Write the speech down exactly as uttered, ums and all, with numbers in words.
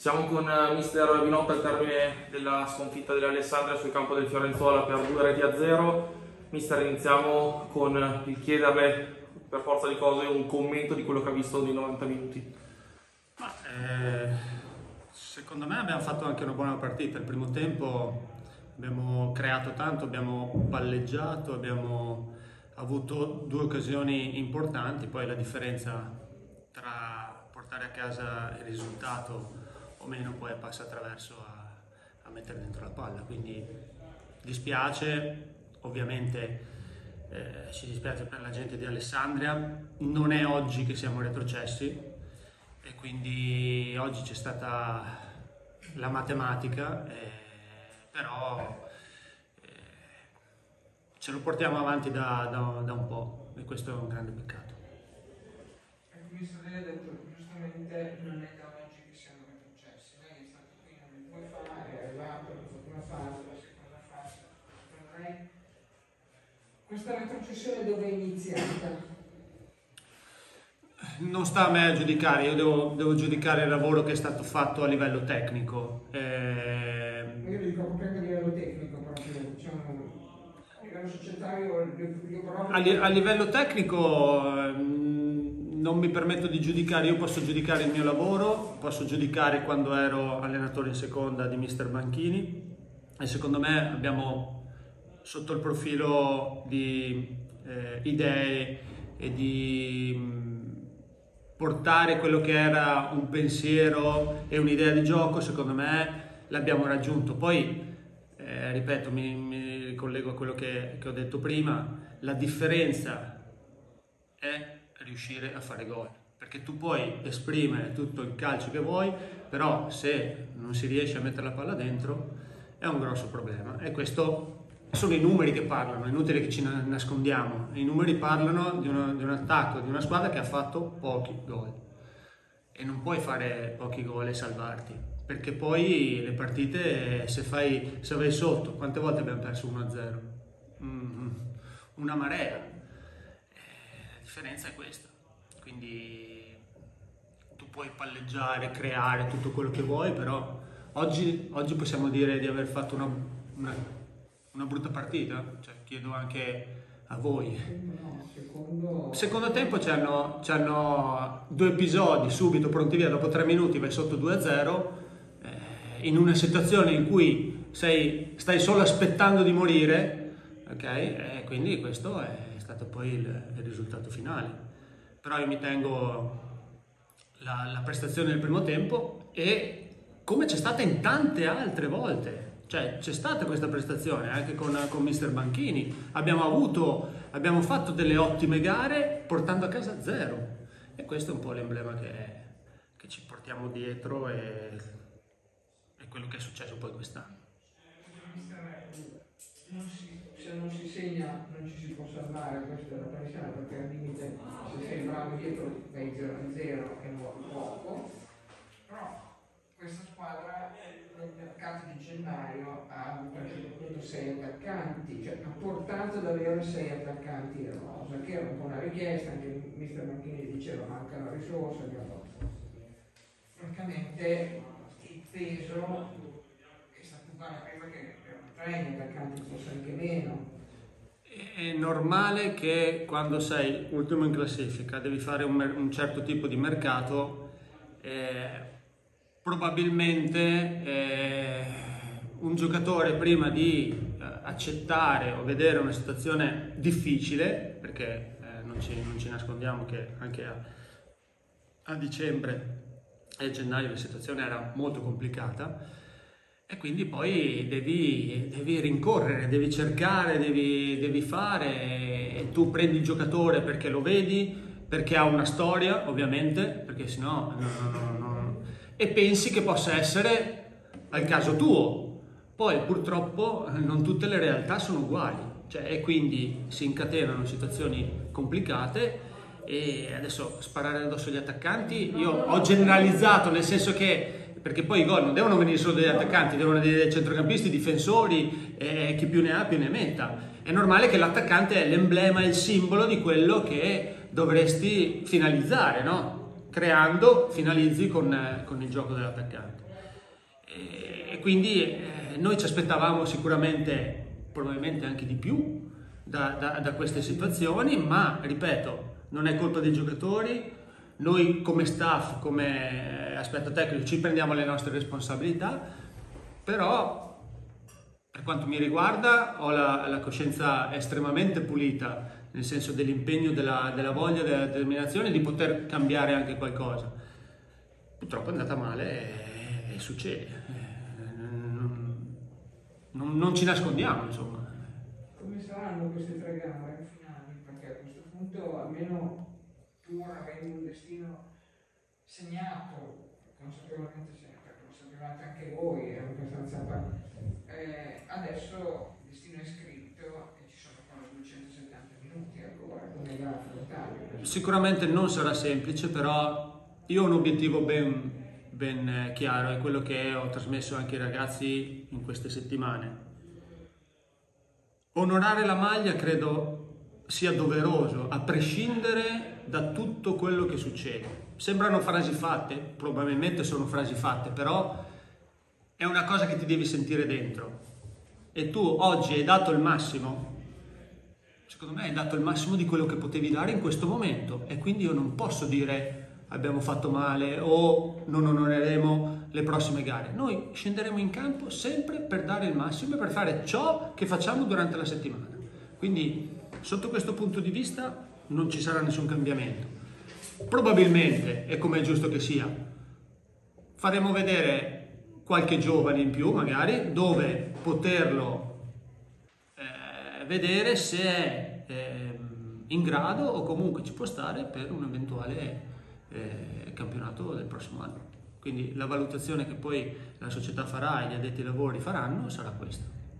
Siamo con uh, mister Binotto al termine della sconfitta dell'Alessandria sul campo del Fiorenzuola per due reti a zero. Mister, iniziamo con il chiederle per forza di cose un commento di quello che ha visto nei novanta minuti. Ma, eh, secondo me abbiamo fatto anche una buona partita. Il primo tempo abbiamo creato tanto, abbiamo palleggiato, abbiamo avuto due occasioni importanti. Poi la differenza tra portare a casa il risultato o meno poi passa attraverso a, a mettere dentro la palla. Quindi dispiace, ovviamente eh, ci dispiace per la gente di Alessandria. Non è oggi che siamo retrocessi e quindi oggi c'è stata la matematica, eh, però eh, ce lo portiamo avanti da, da, da un po' e questo è un grande peccato. Ecco, mister, lei ha detto giustamente non è da oggi che siamo retrocessi, lei è stato qui nelle due fasi, è arrivato alla prima fase, la seconda fase, secondo lei questa retrocessione dove è iniziata? Non sta a me a giudicare, io devo, devo giudicare il lavoro che è stato fatto a livello tecnico. Eh... Io dico proprio anche a livello tecnico, proprio, diciamo, a livello societario, io però... A, li, a livello tecnico mh, non mi permetto di giudicare, io posso giudicare il mio lavoro, posso giudicare quando ero allenatore in seconda di mister Banchini e secondo me abbiamo sotto il profilo di eh, idee e di... Mh, portare quello che era un pensiero e un'idea di gioco, secondo me l'abbiamo raggiunto. Poi, eh, ripeto, mi, mi ricollego a quello che, che ho detto prima, la differenza è riuscire a fare gol, perché tu puoi esprimere tutto il calcio che vuoi, però se non si riesce a mettere la palla dentro è un grosso problema e questo sono i numeri che parlano, è inutile che ci nascondiamo, i numeri parlano di, uno, di un attacco, di una squadra che ha fatto pochi gol e non puoi fare pochi gol e salvarti, perché poi le partite se, fai, se vai sotto, quante volte abbiamo perso uno a zero? Mm, una marea, eh, la differenza è questa, quindi tu puoi palleggiare, creare tutto quello che vuoi, però oggi, oggi possiamo dire di aver fatto una, una Una brutta partita? Cioè, chiedo anche a voi. No, secondo... Secondo tempo c'hanno, c'hanno due episodi subito pronti via, dopo tre minuti vai sotto due a zero, eh, in una situazione in cui sei, stai solo aspettando di morire, ok? E quindi questo è stato poi il, il risultato finale. Però io mi tengo la, la prestazione del primo tempo e come c'è stata in tante altre volte. Cioè, c'è stata questa prestazione anche con, con mister Banchini, abbiamo avuto, abbiamo fatto delle ottime gare portando a casa zero e questo è un po' l'emblema che, che ci portiamo dietro e, e quello che è successo poi quest'anno. Se non si segna non ci si può salvare, questa è la pressione, perché al limite se sei bravo dietro vai zero a zero e muovi poco, però questa squadra nel mercato di gennaio ha avuto a un certo punto sei attaccanti, cioè ha portato ad avere sei attaccanti in rosa, che era un po' una richiesta, anche il mister Banchini diceva mancano risorse, abbiamo... francamente il peso è stato uguale prima che erano tre gli attaccanti, forse anche meno. È normale che quando sei ultimo in classifica devi fare un, un certo tipo di mercato, eh, probabilmente eh, un giocatore prima di eh, accettare o vedere una situazione difficile, perché eh, non, ci, non ci nascondiamo che anche a, a dicembre e a gennaio la situazione era molto complicata e quindi poi devi, devi rincorrere, devi cercare, devi, devi fare e tu prendi il giocatore perché lo vedi, perché ha una storia ovviamente, perché sennò no, no, no, no, e pensi che possa essere al caso tuo. Poi purtroppo non tutte le realtà sono uguali, cioè, e quindi si incatenano situazioni complicate e adesso sparare addosso agli attaccanti, io ho generalizzato nel senso che, perché poi i gol non devono venire solo dagli attaccanti, devono venire dai centrocampisti, difensori, e chi più ne ha più ne metta. È normale che l'attaccante è l'emblema, il simbolo di quello che dovresti finalizzare, no? Creando, finalizzi con, con il gioco dell'attaccante. e quindi eh, noi ci aspettavamo sicuramente, probabilmente anche di più da, da, da queste situazioni, ma ripeto, non è colpa dei giocatori. Noi come staff, come aspetto tecnico, ci prendiamo le nostre responsabilità, però per quanto mi riguarda ho la, la coscienza estremamente pulita, nel senso dell'impegno, della, della voglia, della determinazione di poter cambiare anche qualcosa. Purtroppo è andata male e, e succede, non, non, non ci nascondiamo, insomma. Come saranno queste tre gare finali? Perché a questo punto almeno pur avendo un destino segnato, consapevolmente segnato, perché lo sapevate anche voi, è abbastanza eh, adesso il destino è scritto e ci sono ancora duecentosettanta minuti ancora, come da affrontare. Sicuramente non sarà semplice, però io ho un obiettivo ben, ben chiaro, è quello che ho trasmesso anche ai ragazzi in queste settimane. Onorare la maglia credo sia doveroso, a prescindere da tutto quello che succede. Sembrano frasi fatte, probabilmente sono frasi fatte, però è una cosa che ti devi sentire dentro. E tu oggi hai dato il massimo, secondo me hai dato il massimo di quello che potevi dare in questo momento, e quindi io non posso dire abbiamo fatto male o non onoreremo le prossime gare. Noi scenderemo in campo sempre per dare il massimo e per fare ciò che facciamo durante la settimana. Quindi sotto questo punto di vista non ci sarà nessun cambiamento. Probabilmente, e come è giusto che sia, faremo vedere qualche giovane in più magari, dove poterlo eh, vedere se è eh, in grado o comunque ci può stare per un eventuale eh, campionato del prossimo anno. Quindi la valutazione che poi la società farà e gli addetti ai lavori faranno sarà questa.